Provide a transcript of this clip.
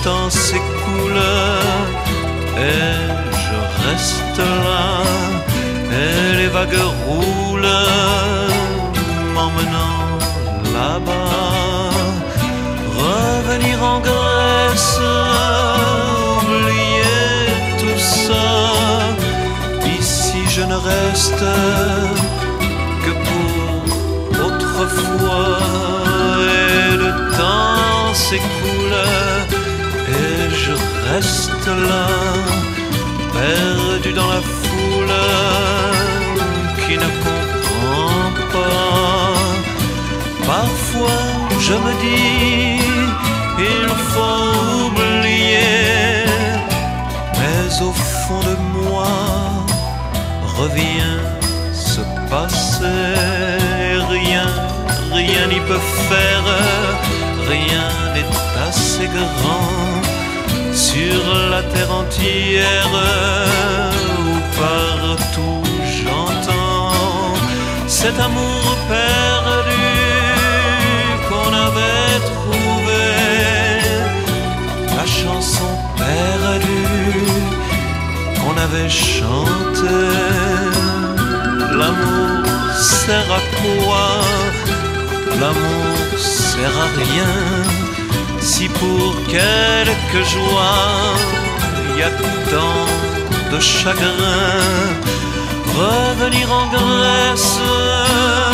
temps s'écoule et je reste là, et les vagues roulent, m'emmenant là-bas. Revenir en Grèce, oublier tout ça. Ici je ne reste que pour autrefois, et le temps s'écoule et je reste là, perdu dans la foule qui ne comprend pas. Parfois je me dis il faut oublier, mais au fond de moi revient ce passé. Rien n'y peut faire, rien n'est assez grand sur la terre entière, où partout j'entends cet amour perdu qu'on avait trouvé, la chanson perdue qu'on avait chantée. L'amour sert à quoi? L'amour sert à rien, si pour quelques joies y a tant de chagrin. Revenir en Grèce